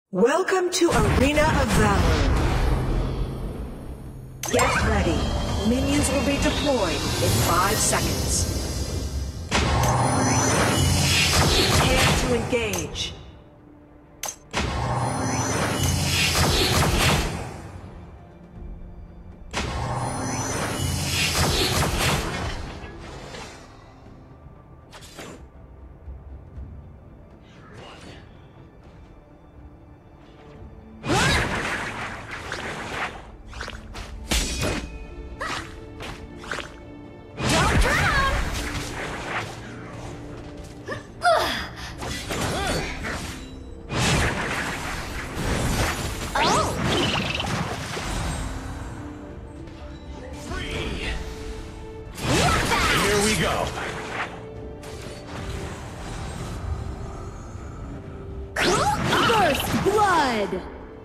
Welcome to Arena of Valor. Get ready. Minions will be deployed in 5 seconds. Prepare to engage. First blood!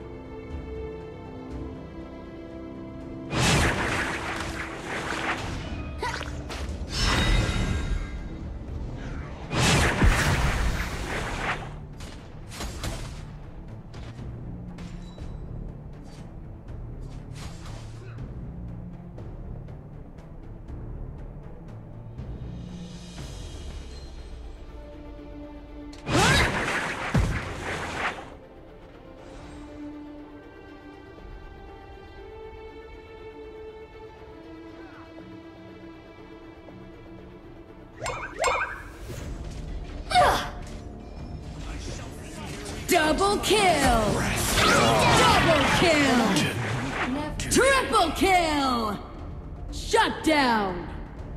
Double kill! Double kill! Triple kill! Shut down!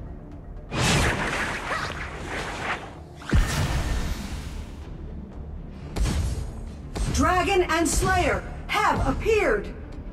Dragon and Slayer have appeared.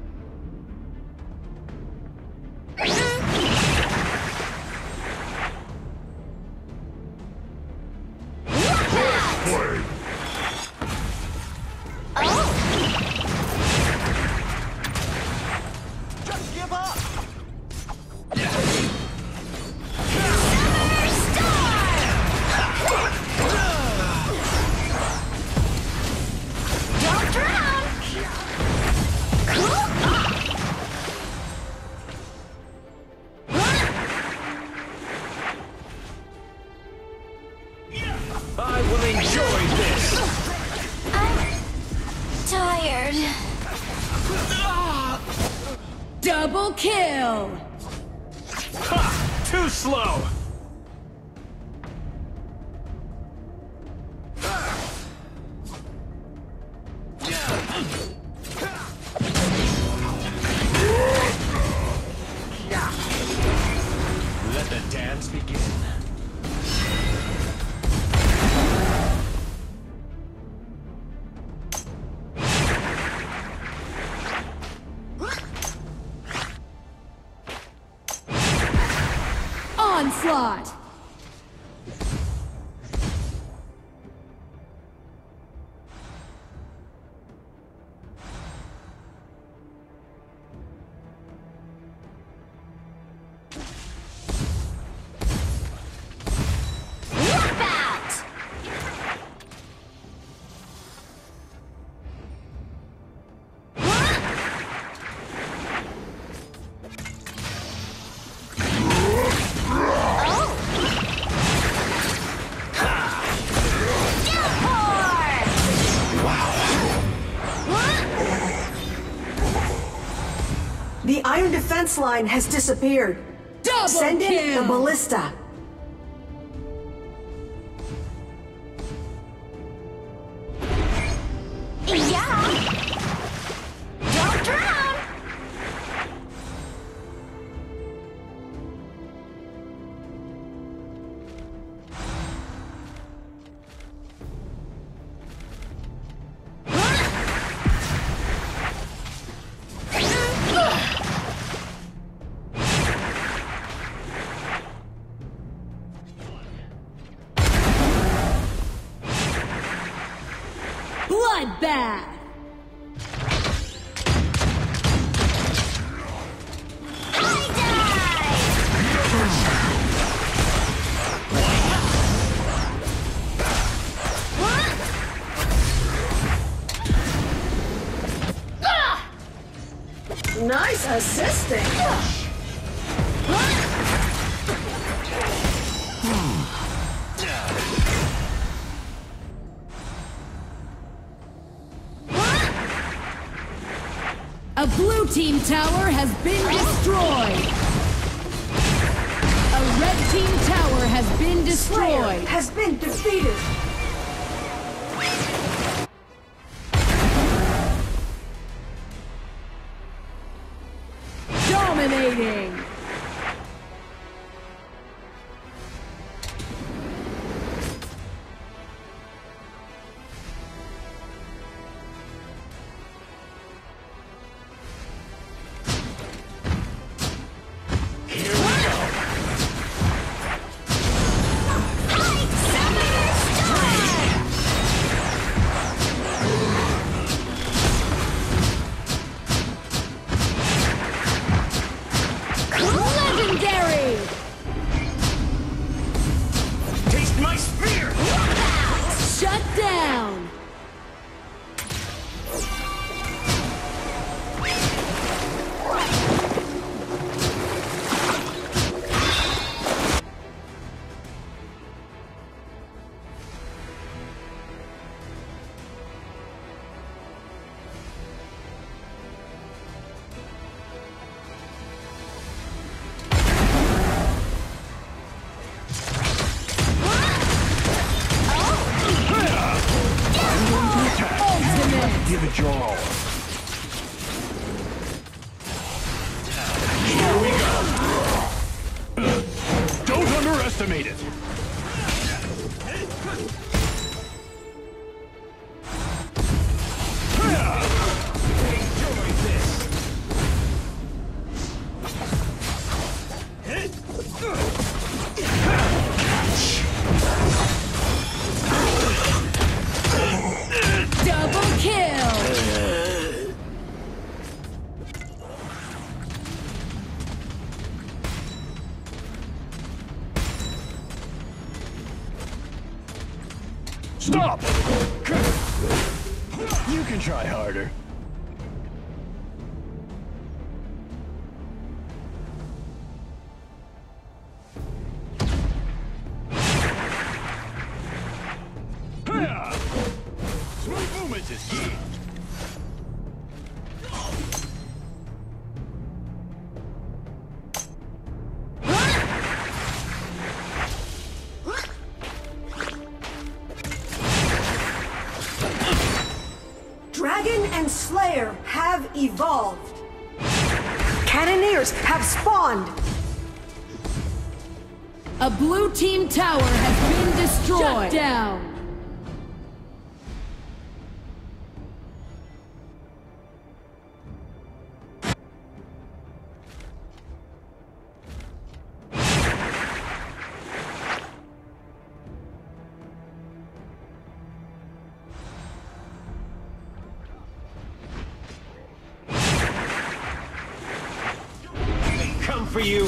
I will enjoy this! I'm tired. Double kill! Ha! Too slow! Let the dance begin. Onslaught! The iron defense line has disappeared. Double Send in kill! the ballista. Yeah! Don't drown! Bloodbath! Nice assisting. A blue team tower has been destroyed. A red team tower has been Slayer destroyed. has been defeated. Dominating. Legendary. Taste my spear! Shut down. Give it your all. Here we go. Don't underestimate it. Enjoy this. Double kill. Stop! You can try harder. Smooth movement is key. Dragon and Slayer have evolved. Cannoneers have spawned. A blue team tower has been destroyed. Shut down. Come for you.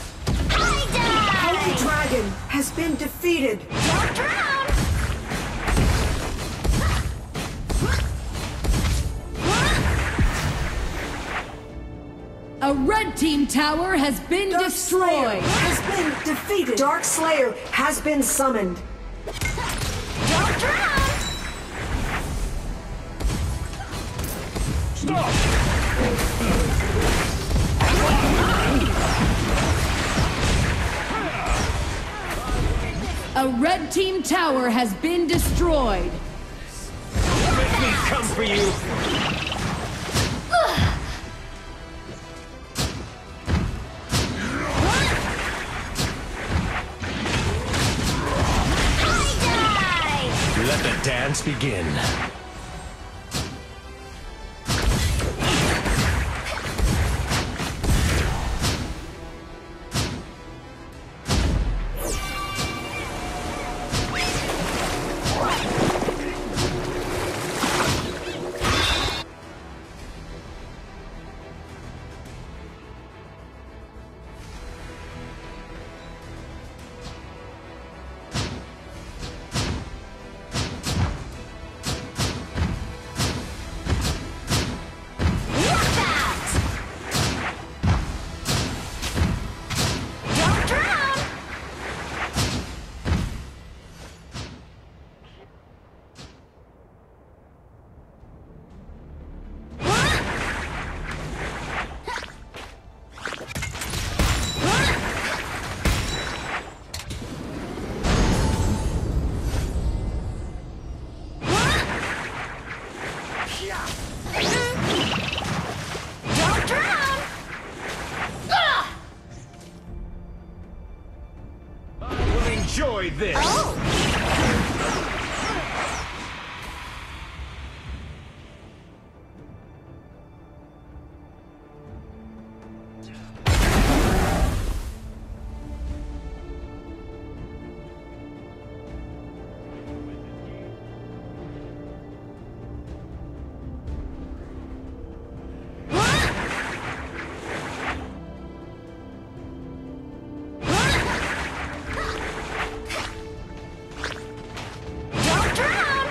Holy Dragon has been defeated. Don't drown. A red team tower has been Dark Slayer destroyed. has been defeated. Dark Slayer has been summoned. Don't drown. Stop! A red team tower has been destroyed. Make me come for you. Let the dance begin. Don't drown! I will enjoy this. Oh! Don't drown!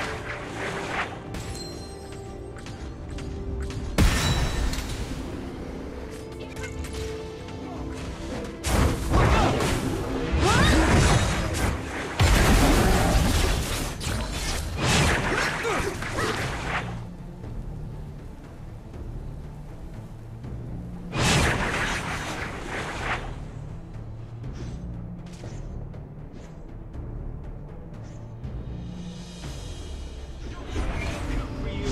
For you.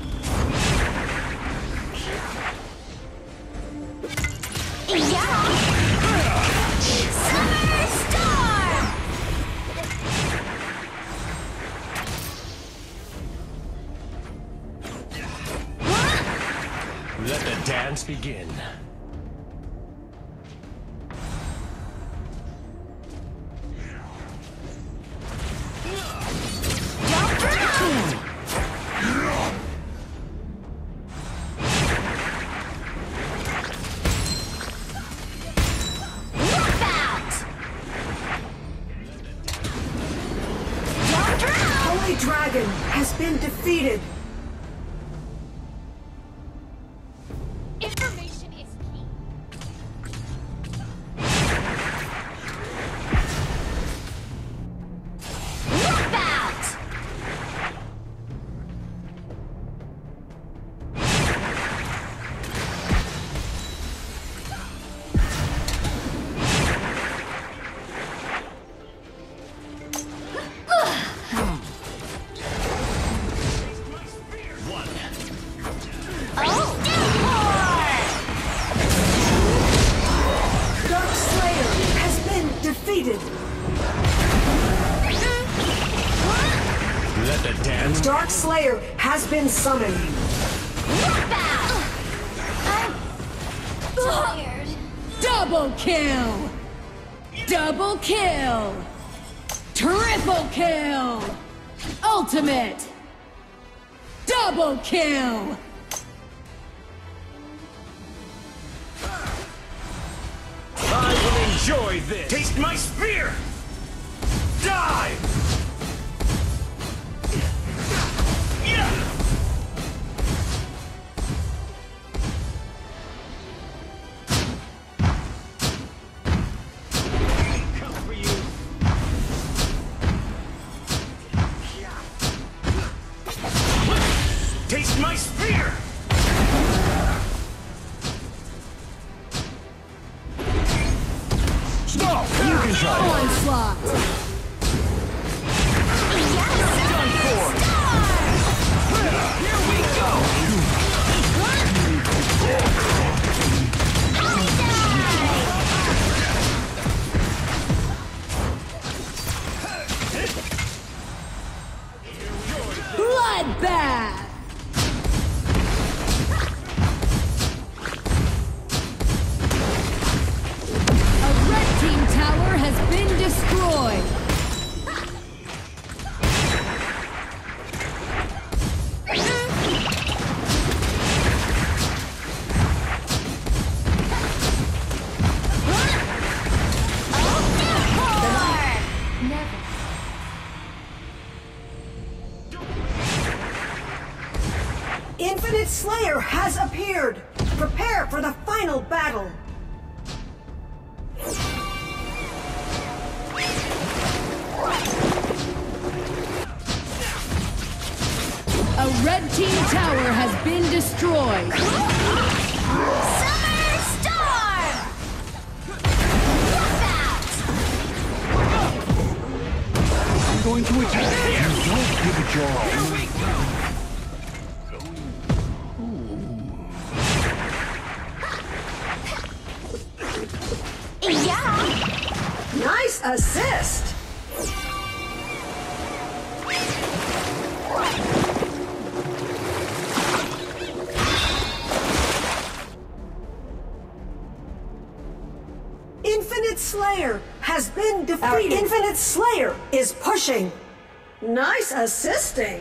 Yeah! Summer Storm! Let the dance begin. Don't drown! Look out! Don't drown! Holy Dragon has been defeated. Information is key. Look out! One. Oh! Dark Slayer has been defeated. Let the dance. Dark Slayer has been summoned. Look out! I'm tired. Double kill! Double kill! Triple kill! Ultimate! Double kill! I will enjoy this. Taste my spear. Die. Come for you. Taste my spear. Stop! You can try. Onslaught! Done for. Here we go. Bloodbath! A red team tower has been destroyed! Never. Infinite Slayer has appeared. Prepare for the final battle. A red team tower has been destroyed! Summer Storm! Look out! I'm going to attack. Here. Don't give it your all. Here we go. assist! Infinite Slayer has been defeated. Our Infinite Slayer is pushing. Nice assisting.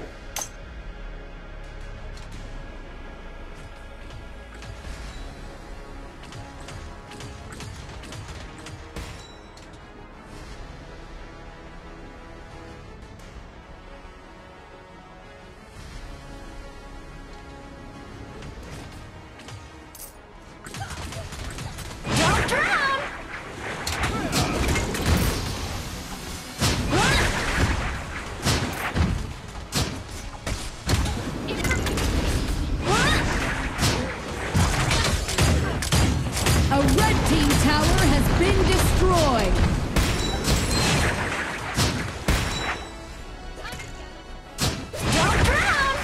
Don't drown! A red team tower has been destroyed. Don't drown!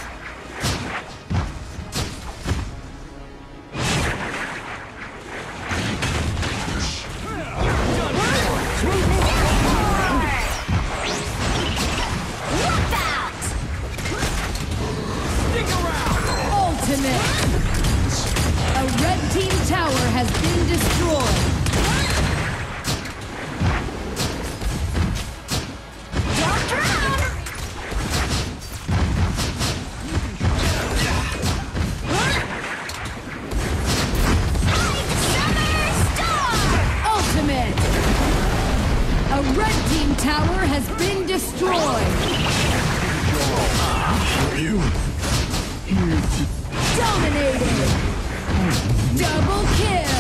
Look out! Stick around! Ultimate. A red team tower has been destroyed. Don't drown! Summer Storm! Ultimate. A red team tower has been destroyed. You? Dominated. Double kill.